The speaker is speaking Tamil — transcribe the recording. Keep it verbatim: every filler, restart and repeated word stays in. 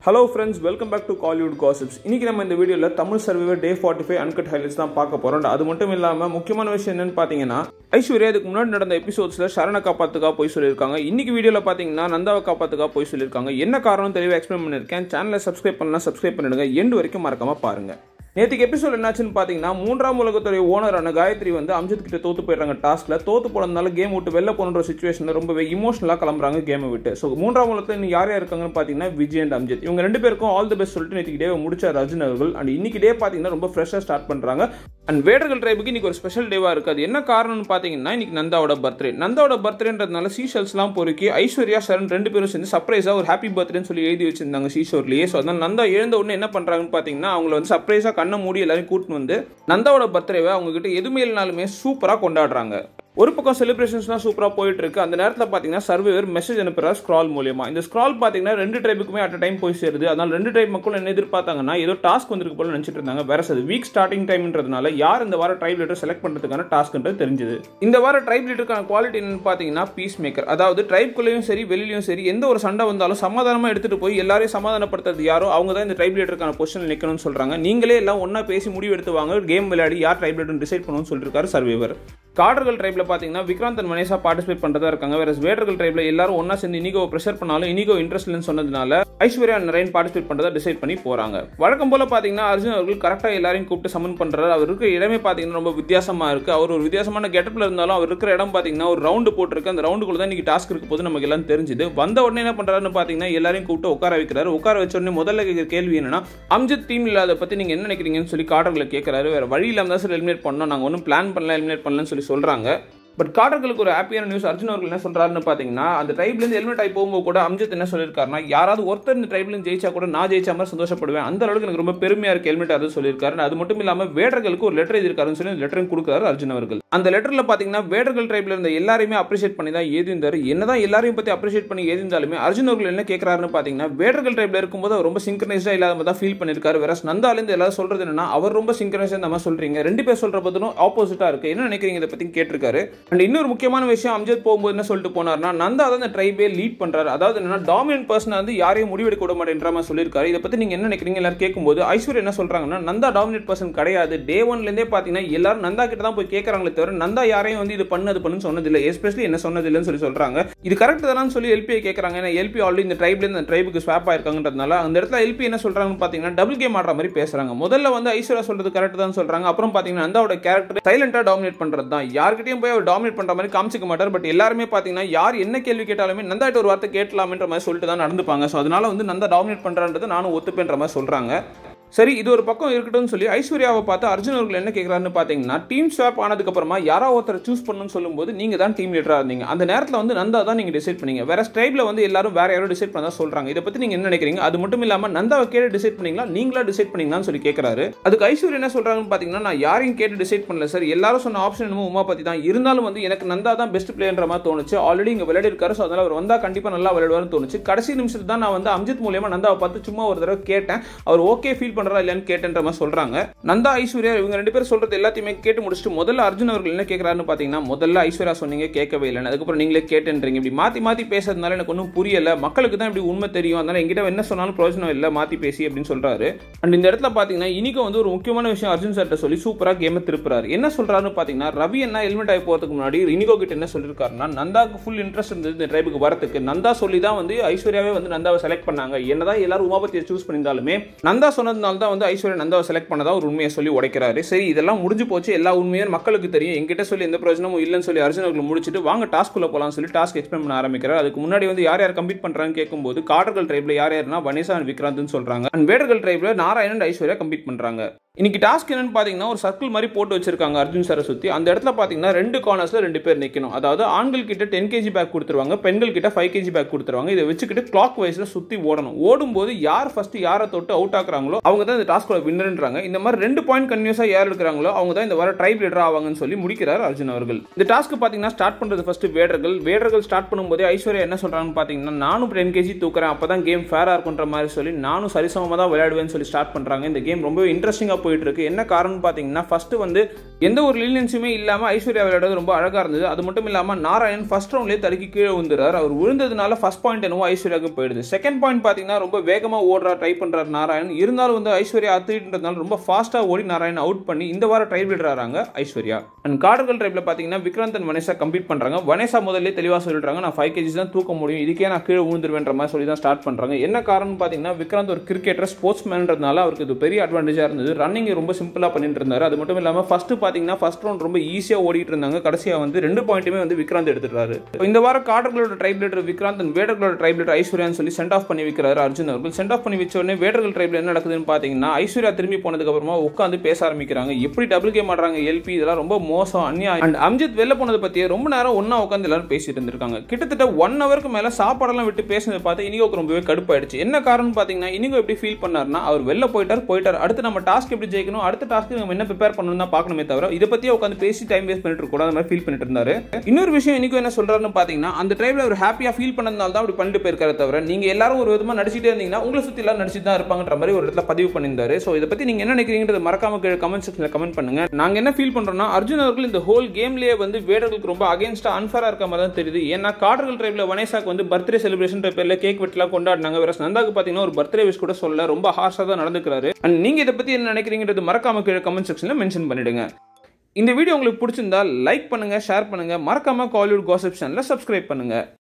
Hello friends, welcome back to Kollywood Gossips. இன்னைக்கு நம்ம இந்த வீடியோல Tamil survivor day forty-five uncut highlights தான் பார்க்க போறோம். அது மட்டும் இல்லாம முக்கியமான விஷயம் என்னன்னு பாத்தீங்கன்னா ஐஸ்வர்யா இதுக்கு முன்னாடி நடந்த எபிசோட்ஸ்ல சரண காப்பாத்துக்கா போய் சொல்லிருக்காங்க. இன்னைக்கு வீடியோல பாத்தீங்கன்னா நந்தாவை காப்பாத்துக்கா போய் சொல்லிருக்காங்க. என்ன காரணம் தெளிவா எக்ஸ்பிளைன் பண்ணிருக்கேன். சேனலை சப்ஸ்கிரைப் பண்ணலாம், சப்ஸ்கிரைப் பண்ணிடுங்க. எண்ட் வரைக்கும் மறக்காம பாருங்க. நேற்றுக்கு எபிசோட் என்னாச்சுன்னு பார்த்தீங்கன்னா மூன்றாம் உலகத்துடைய ஓனரான காயத்ரி வந்து அம்ஜத் கிட்ட தோத்து போயிடுறாங்க. டாஸ்க்ல தோத்து போனதுனால கேம் விட்டு வெளில போன சுச்சுவேஷன் ரொம்பவே இமோஷனலாக கிளம்புறாங்க கேமை விட்டு. ஸோ மூன்றாம் உலகத்தில் இன்னும் யார் யார் இருக்காங்கன்னு பார்த்தீங்கன்னா விஜய் அண்ட் அம்ஜத். இவங்க ரெண்டு பேருக்கும் ஆல் தி பெஸ்ட் சொல்லிட்டு நேற்று டே முடிச்சார் அர்ஜுன் அவர்கள். அண்ட் இன்னைக்கு டே பார்த்தீங்கன்னா ரொம்ப ஃப்ரெஷ்ஷாக ஸ்டார்ட் பண்ணுறாங்க. அண்ட் வேடர்கள் ட்ரைபுக்கு இன்னைக்கு ஒரு ஸ்பெஷல் டேவா இருக்கு. அது என்ன காரணம்னு பார்த்தீங்கன்னா இன்னைக்கு நந்தாவோட பர்த்டே. நந்தாவோட பர்த்டேன்றதுனால சீஷல்ஸ்லாம் பொறுக்கி ஐஸ்வர்யா சரண் ரெண்டு பேரும் சேர்ந்து சர்ப்ரைஸா ஒரு ஹாப்பி பர்த்டேன்னு சொல்லி எழுதி வச்சிருந்தாங்க சீஷோர்லேயே. ஸோ அதனால நந்தா எழுந்த உடனே என்ன பண்றாங்கன்னு பார்த்தீங்கன்னா அவங்களை வந்து சர்ப்ரைஸா கண்ணை மூடி எல்லாரும் கூட்டு வந்து நந்தாவோட பர்த்டேவை அவங்க கிட்ட எதுவுமே இல்லைனாலுமே சூப்பரா கொண்டாடுறாங்க. ஒரு பக்கம் செலிப்ரேஷன்ஸ்லாம் சூப்பராக போயிட்டு இருக்கு. அந்த நேரத்தில் பார்த்தீங்கன்னா சர்வீவர் மெசேஜ் அனுப்புறாரு ஸ்க்ரால் மூலியமா. இந்த ஸ்க்ரால் பார்த்தீங்கன்னா ரெண்டு ட்ரைபுக்குமே அட் டைம் போய் சேருது. அதனால ரெண்டு ட்ரைப் மக்கள் என்ன எதிர்பார்த்தாங்கன்னா ஏதோ டாஸ்க் வந்திருக்கு போல நினைச்சிட்டு இருந்தாங்க. வேற அது வீக் ஸ்டார்டிங் டைம்ன்றதுனால யார் இந்த வார ட்ரைப் லீடர் செலக்ட் பண்றதுக்கான டாஸ்க்ன்றது தெரிஞ்சது. இந்த வார ட்ரைப் லீடருக்கான குவாலிட்டி என்னன்னு பார்த்தீங்கன்னா பீஸ் மேக்கர். அதாவது ட்ரைப்குள்ளேயும் சரி வெளியிலும் சரி எந்த ஒரு சண்டை வந்தாலும் சமாதானமாக எடுத்துட்டு போய் எல்லாரையும் சமாதானப்படுத்துறது யாரோ அவங்க தான் இந்த ட்ரைப் லீடருக்கான பொசிஷன் நிற்கணும்னு சொல்றாங்க. நீங்களே எல்லாம் ஒன்னா பேசி முடிவு எடுத்துவாங்க, கேம் விளையாடி யார் ட்ரைப் லீடர் டிசைட் பண்ணணும்னு சொல்லிருக்காரு சர்வீவர். காடர்கள் ட்ரைப்ல பாத்தீங்கன்னா விக்ராந்த் அண்ட் மனேஷா பார்ட்டிசிபேட் பண்றதா இருக்காங்க. வேற வேடர்கள் ட்ரைப்ல எல்லாரும் ஒன்னா சேர்ந்து இனிகோ பிரஷர் பண்ணாலும் இனிகோ இன்ட்ரெஸ்ட் இல்லைன்னு சொன்னதுனால ஐஸ்வர்யா அண்ட் நரேன் பார்ட்டிசிபேட் பண்றதா டிசைட் பண்ணி போறாங்க. வழக்கம் போல பாத்தீங்கன்னா அர்ஜுன் அவர்கள் கரெக்டா எல்லாரையும் கூப்பிட்டு சமன் பண்றாரு. அவர் இருக்கிற இடமே பாத்தீங்கன்னா ரொம்ப வித்தியாசமா இருக்கு. அவர் ஒரு வித்தியாசமான கெட்டப்ல இருந்தாலும் அவர் இருக்கிற இடம் பாத்தீங்கன்னா ஒரு ரவுண்டு போட்டிருக்கு. அந்த ரவுண்டுக்குள்ள தான் இன்னைக்கு டாஸ்க் இருக்க போது நமக்கு எல்லாம் தெரிஞ்சுது. வந்த உடனே என்ன பண்றாருன்னு பாத்தீங்கன்னா எல்லாரையும் கூப்பிட்டு உட்கார வைக்கிறாரு. உட்கார வச்ச உடனே முதல்ல கேட்கிற கேள்வி என்னன்னா அம்ஜத் டீம் இல்லாத பத்தி நீங்க என்ன நினைக்கிறீங்கன்னு சொல்லி காடர்களை கேட்கிறாரு. வேற வழி இல்லாம தான் சார் எலிமினேட் பண்ணோம், நாங்க ஒன்னும் பிளான் பண்ணல எலிமினேட் பண்ணலன்னு சொல்லி சொல்றாங்க. பட் காடர்களுக்கு ஒரு ஹாப்பியான நியூஸ். அர்ஜுன் அவர்கள் என்ன சொல்றாருன்னு பாத்தீங்கன்னா அந்த ட்ரைப்ல இருந்து எலிமினேட் ஆகி போகும்போது கூட அம்ஜத் என்ன சொல்லியிருக்காருன்னா யாராவது ஒருத்தர் இந்த ட்ரைப்ல இருந்து ஜெயிச்சா கூட நான் ஜெயிச்சா மாதிரி சந்தோஷப்படுவேன், அந்த அளவுக்கு எனக்கு ரொம்ப பெருமையா இருக்கு எலிமினேட் ஆகுது சொல்லியிருக்காரு. அது மட்டும் இல்லாம வேடர்களுக்கு ஒரு லெட்டர் எழுதிருக்காருன்னு சொல்லி லெட்டரும் கொடுக்குறாரு அர்ஜுன் அவர்கள். அந்த லெட்டர்ல பாத்தீங்கன்னா வேடர்கள் ட்ரைப்ல இருந்த எல்லாரையுமே அப்ரிஷியேட் பண்ணி தான் எழுதியிருந்தாரு. என்னதான் எல்லாரையும் பத்தி அப்ரிஷியேட் பண்ணி எழுதிருந்தாலுமே அர்ஜுன் அவர்கள் என்ன கேட்கறாருன்னு பாத்தீங்கன்னா வேடர்கள் ட்ரைப்ல இருக்கும்போது அவர் ரொம்ப சிங்க்ரனைஸ்டா இல்லாத தான் ஃபீல் பண்ணிருக்காரு. வேற நந்தால இருந்து எல்லாரும் சொல்றது என்னன்னா அவர் ரொம்ப சிங்க்ரனைஸ்டா நம்ம சொல்றீங்க, ரெண்டு பேர் சொல்ற பதிலும் ஆப்போசிட்டா இருக்கு, என்ன நினைக்கிறீங்க இதை பத்தி கேட்டிருக்காரு. அண்ட் இன்னொரு முக்கியமான விஷயம் அம்ஜத் போகும்போது என்ன சொல்லிட்டு போனார்னா நந்தா தான் இந்த ட்ரைபே லீட் பண்றாரு. அதாவது என்னன்னா டாமினன்ட் பர்சன் வந்து யாரையும் முடிவெடுக்க விட மாட்டேன்ற மாதிரி சொல்லியிருக்காரு. இதை பத்தி நீங்க என்ன நினைக்கிறீங்க எல்லாரும் கேட்கும்போது ஐஸ்வர்யா என்ன சொல்றாங்கன்னா நந்தா டாமினன்ட் பர்சன் கிடையாது. டே ஒன்ல இருந்தே பாத்தீங்கன்னா எல்லாரும் நந்தா கிட்ட தான் போய் கேட்கறாங்களே தவிர நந்தா யாரையும் வந்து இது பண்ணு அது பண்ணு சொன்னது இல்லை, எஸ்பெஷலி என்ன சொன்னது இல்லைன்னு சொல்லி சொல்றாங்க. இது கரெக்ட் தானு சொல்லி எல்பியை கேட்கறாங்க. ஏன்னா எல்பி ஆல்ரெடி இந்த ட்ரைப்ல இருந்து அந்த ட்ரைபுக்கு ஸ்வாப் ஆயிருக்காங்கன்றதுனால அந்த இடத்துல எல்பி என்ன சொல்றாங்கன்னு பாத்தீங்கன்னா டபுள் கேம் ஆடுற மாதிரி பேசுறாங்க. முதல்ல வந்து ஐஸ்வர்யா சொல்றது கரெக்ட் தான் சொல்றாங்க. அப்புறம் பாத்தீங்கன்னா நந்தாவோட கேரக்டர் சைலண்டா டாமினேட் பண்றது தான், யார்கிட்டயும் போய் அவர் டாமினேட் பண்ற மாதிரி காமிச்சிக்க மாட்டார். பட் எல்லாருமே பாத்தீங்கன்னா யார் என்ன கேள்வி கேட்டாலுமே நந்தா கிட்ட ஒரு வார்த்தை கேட்கலாம்ன்ற மாதிரி சொல்லிட்டு தான் நடந்துப்பாங்க. சோ அதனால வந்து நந்தா டாமினேட் பண்றான்றது நானும் ஒத்துப்பேன்ற மாதிரி சொல்றாங்க. சரி, இது ஒரு பக்கம் இருக்கட்டும்னு சொல்லி ஐஸ்வர்யாவை பார்த்து அர்ஜுன் அவர்கள் என்ன கேட்கறாருன்னு பாத்தீங்கன்னா டீம் ஸ்வாப் ஆனதுக்கு அப்புறமா யாராவது ஒருத்தர் சூஸ் பண்ணணும்னு சொல்லும்போது நீங்க தான் டீம் லீடரா இருந்தீங்க, அந்த நேரத்தில் வந்து நந்தா தான் நீங்க டிசைட் பண்ணீங்க, வேற ஸ்ட்ரைப்ல வந்து எல்லாரும் வேற யாரோ டிசைட் பண்ணா சொல்றாங்க, இதை பத்தி நீங்க என்ன நினைக்கிறீங்க? அது மட்டும் இல்லாம நந்தாவை கேட்டு டிசைட் பண்ணீங்களா நீங்களா டிசைட் பண்ணீங்களான்னு சொல்லி கேட்கறாரு. அதுக்கு ஐஸ்வர்யா என்ன சொல்றாங்கன்னு பாத்தீங்கன்னா நான் யாரையும் கேட்டு டிசைட் பண்ணல சார், எல்லாரும் சொன்ன ஆப்ஷன் என்னமோ உமா பத்தி தான், இருந்தாலும் வந்து எனக்கு நந்தா தான் பெஸ்ட் பிளேயர்ன்ற மாதிரி தோணுச்சு. ஆல்ரெடி இங்க விளையாடி இருக்காரு, ஸோ அதனால அவர் வந்தா கண்டிப்பா நல்லா விளையாடுவார்னு தோணுச்சு. கடைசி நிமிஷத்துல தான் நான் வந்து அம்ஜத் மூலியமா நந்தாவை பார்த்து சும்மா ஒரு தடவை கேட்டேன், அவர் ஓகே ஃபீல் பண்றா இல்லையான்னு கேட்டேன் சொல்றாங்க. நந்தா ஐஸ்வர்யா இவங்க ரெண்டு பேரும் சொல்றது எல்லாத்தையுமே கேட்டு முடிச்சுட்டு முதல்ல அர்ஜுன் அவர்கள் என்ன கேட்கறாருன்னு பாத்தீங்கன்னா முதல்ல ஐஸ்வர்யா சொன்னீங்க கேட்கவே இல்லை, அதுக்கப்புறம் நீங்களே கேட்டேன்றீங்க, இப்படி மாத்தி மாத்தி பேசுறதுனால எனக்கு ஒன்றும் புரியல, மக்களுக்கு தான் இப்படி உண்மை தெரியும், அதனால எங்கிட்ட என்ன சொன்னாலும் பிரயோஜனம் இல்லை மாத்தி பேசி அப்படின்னு சொல்றாரு. அண்ட் இந்த இடத்துல பாத்தீங்கன்னா இனிக்கு வந்து ஒரு முக்கியமான விஷயம் அர்ஜுன் சார்ட்ட சொல்லி சூப்பரா கேம் திருப்புறாரு. என்ன சொல்றாருன்னு பாத்தீங்கன்னா ரவி என்ன எலிமினேட் ஆகி போறதுக்கு முன்னாடி இனிகோ கிட்ட என்ன சொல்லிருக்காருன்னா நந்தாக்கு ஃபுல் இன்ட்ரெஸ்ட் இருந்தது இந்த ட்ரைபுக்கு வரதுக்கு, நந்தா சொல்லி தான் வந்து ஐஸ்வர்யாவே வந்து நந்தாவை செலக்ட் பண்ணாங்க, என்னதான் எல்லாரும் உமாபத்தியை சூஸ் பண்ணியிருந்தாலுமே நந்தா சொன்னதுனால தான் வந்து ஐஸ்வர்யா நந்தாவை செலக்ட் பண்ணதா ஒரு உண்மையை சொல்லி உடைக்கிறாரு. சரி, இதெல்லாம் முடிஞ்சு போச்சு, எல்லா உண்மையும் மக்களுக்கு தெரியும், என்கிட்ட சொல்லி எந்த பிரயோஜனமும் இல்லைன்னு சொல்லி அர்ஜுன் அவர்கள் முடிச்சுட்டு வாங்க டாஸ்க் உள்ள போலாம் சொல்லி டாஸ்க் எக்ஸ்பிளைன் பண்ண ஆரம்பிக்கிறார். அதுக்கு முன்னாடி வந்து யார் யார் கம்ப்ளீட் பண்றாங்கன்னு கேட்கும்போது காடர்கள் ட்ரைப்ல யார் யாருன்னா வனேசா அண்ட் விக்ராந்த்னு சொல்றாங்க. அண்ட் வேடர்கள் ட்ரைப்ல நாராயணன் அண்ட் ஐஸ்வர்யா கம்ப்ளீட் பண்றாங்க. இன்னைக்கு டாஸ்க் என்னன்னு பாத்தீங்கன்னா ஒரு சர்க்கிள் மாதிரி போட்டு வச்சிருக்காங்க அர்ஜுன் சாரை சுத்தி. அந்த இடத்துல பாத்தீங்கன்னா ரெண்டு கார்னர்ஸ்ல ரெண்டு பேர் நிக்கணும். அதாவது ஆண்கள் கிட்ட டென் கேஜி பேக் கொடுத்துருவாங்க, பெண்கள் கிட்ட ஃபைவ் கேஜி பேக் கொடுத்துருவாங்க. இதை வச்சுக்கிட்டு கிளாக் வைஸ்ல சுத்தி ஓடணும். ஓடும் போது யார் ஃபர்ஸ்ட் யாரை தொட்டு அவுட் ஆக்குறாங்களோ அவங்க அவங்க தான் இந்த டாஸ்கோட வின்னர்ன்றாங்க. இந்த மாதிரி ரெண்டு பாயிண்ட் கன்யூஸா யார் எடுக்கிறாங்களோ அவங்க தான் இந்த வார ட்ரைப் லீடர் ஆவாங்கன்னு சொல்லி முடிக்கிறார் அர்ஜுன் அவர்கள். இந்த டாஸ்க் பாத்தீங்கன்னா ஸ்டார்ட் பண்றது ஃபர்ஸ்ட் வேடர்கள். வேடர்கள் ஸ்டார்ட் பண்ணும்போது ஐஸ்வர்யா என்ன சொல்றாங்கன்னு பாத்தீங்கன்னா, நானும் டென் கேஜி தூக்குறேன், அப்பதான் கேம் ஃபேரா இருக்குன்ற மாதிரி சொல்லி நானும் சரிசமமா தான் விளையாடுவேன்னு சொல்லி ஸ்டார்ட் பண்றாங்க. இந்த கேம் ரொம்ப இன்ட்ரெஸ்டிங்கா போயிட்டு இருக்கு. என்ன காரணம் பாத்தீங்கன்னா, ஃபர்ஸ்ட் வந்து எந்த ஒரு லீனியன்ஸுமே இல்லாம ஐஸ்வர்யா விளையாடுறது ரொம்ப அழகா இருந்தது. அது மட்டும் இல்லாம நாராயண் ஃபர்ஸ்ட் ரவுண்ட்லேயே தடுக்கி கீழே விழுந்துறாரு. அவர் விழுந்ததுனால ஃபர்ஸ்ட் பாயிண்ட் என்னவோ ஐஸ்வர்யாவுக்கு போயிடுது. செகண்ட் பாயிண்ட் பாத்தீங்கன்னா ரொம்ப வேகமா ஓடுறா ட்ரை பண்றாரு நாராயண். இருந்தாலும் வந்து ஐஸ்வர்யா அத்லீட்ன்றதுனால ரொம்ப ஃபாஸ்டா ஓடி நாராயண் அவுட் பண்ணி இந்த வார ட்ரைப் லீடர் ஆறாங்க ஐஸ்வர்யா. அண்ட் காடர்கள் ட்ரைப்ல பாத்தீங்கன்னா விக்ராந்த் அண்ட் வனேசா கம்ப்ளீட் பண்றாங்க. வனேசா முதல்ல தெளிவா சொல்லிடுறாங்க, நான் ஃபைவ் கேஜிஸ் தான் தூக்க முடியும், இதுக்கே நான் கீழே விழுந்துருவேன்ற மாதிரி சொல்லி தான் ஸ்டார்ட் பண்றாங்க. என்ன காரணம் பாத்தீங்கன்னா, விக்ராந்த் ஒரு கிரிக்கெட்டர், ஸ்போர்ட்ஸ் மேன்றதுனால அவருக்கு இது பெரிய அட்வான்டேஜா இருந்தது. ரன்னிங் ரொம்ப சிம்பிளா பண்ணிட்டு இருந்தாரு. அது மட்டும் இல்லாம ஃபர்ஸ்ட் பாத்தீங்கன்னா ஃபர்ஸ்ட் ரவுண்ட் ரொம்ப ஈஸியா ஓடிட்டு இருந்தாங்க. கடைசியா வந்து ரெண்டு பாயிண்ட்டுமே வந்து விக்ராந்த் எடுத்துட்டாரு. இந்த வாரம் காடர்களோட ட்ரைப் லீடர் விக்ராந்த் அண்ட் வேடர்களோட ட்ரைப் லீடர் ஐஸ்வர்யான்னு சொல்லி சென்ட் ஆஃப் பண்ணி வைக்கிறாரு அர்ஜுன் அவர்கள். சென்ட் ஆஃப் பண்ணி வச்ச உடனே வேடர்கள் ட்ரைப்ல என்ன நடக்குதுன்னு பாத்தீங்கன்னா, ஐஸ்வர்யா திரும்பி போனதுக்கு அப்புறமா உட்காந்து பேச ஆரம்பிக்கிறாங்க. எப்படி டபுள் கேம் ஆடுறாங்க, எல்பி இதெல்லாம் ரொம்ப மோசம், அநியாயம். அண்ட் அம்ஜத் வெளில போனதை பத்தி ரொம்ப நேரம் ஒன்னா உட்காந்து எல்லாரும் பேசிட்டு இருந்திருக்காங்க. கிட்டத்தட்ட ஒன் ஹவருக்கு மேல சாப்பாடெல்லாம் விட்டு பேசினதை பார்த்து இனிகோக்கு ரொம்பவே கடுப்பாயிடுச்சு. என்ன காரணம் பாத்தீங்கன்னா, இனிகோ எப்படி ஃபீல் பண்ணாருன்னா, அவர் வெளில போயிட்டார் போயிட்டார் அடுத்து நம்ம டாஸ்க் எப்படி ஜெயிக்கணும், அடுத்த டாஸ்க்கு நம்ம என்ன ப்ரிப்பேர் பண்ணணும் தான் பார்க்கணுமே தவிர இதை பத்தியே உட்காந்து பேசி டைம் வேஸ்ட் பண்ணிட்டு இருக்க கூடாது மாதிரி ஃபீல் பண்ணிட்டு இருந்தாரு. இன்னொரு விஷயம் இனிகோ என்ன சொல்றாருன்னு பாத்தீங்கன்னா, அந்த டைம்ல ஒரு ஹாப்பியா ஃபீல் பண்ணதுனால தான் அப்படி பண்ணிட்டு போயிருக்காரு தவிர நீங்க எல்லாரும் ஒரு விதமா நடிச்சிட்டே இருந்தீங்கன்னா உங்களை சுத்தி எல்லாரும் நடிச்சிட்டு தான் இருப்பாங்கன்ற மாதிரி ஒரு இடத்துல பதிவு பண்ணியிருந்தாரு. சோ இதை பத்தி நீங்க என்ன நினைக்கிறீங்கன்றது மறக்காம கமெண்ட் செக்ஷன்ல கமெண்ட் பண்ணுங்க. நாங்க என்ன ஃபீல் பண்றோம்னா, அர்ஜுன் அவர்கள் இந்த ஹோல் கேம்லயே வந்து வேடர்களுக்கு ரொம்ப அகைன்ஸ்டா அன்ஃபேரா இருக்க மாதிரி தான் தெரியுது. ஏன்னா காடர்கள் ட்ரைப்ல வனேசாக்கு வந்து பர்த்டே செலிப்ரேஷன் பேர்ல கேக் வெட்டலாம் கொண்டாடினாங்க. வேற நந்தாக்கு பாத்தீங்கன்னா ஒரு பர்த்டே விஷ் கூட சொல்ல ரொம்ப ஹார்ஷா தான் நடந்துக்கிறாரு. அண்ட் நீங்க இதை பத்தி என்ன நினைக்கிறீங்கன்றது மறக்காம கமெண்ட் செக்ஷன்ல மென்ஷன் பண்ணிடுங்க. இந்த வீடியோ உங்களுக்கு பிடிச்சிருந்தா லைக் பண்ணுங்க, ஷேர் பண்ணுங்க, மறக்காம காலிவுட் காசிப் சேனலை சப்ஸ்கிரைப் பண்ணுங்க.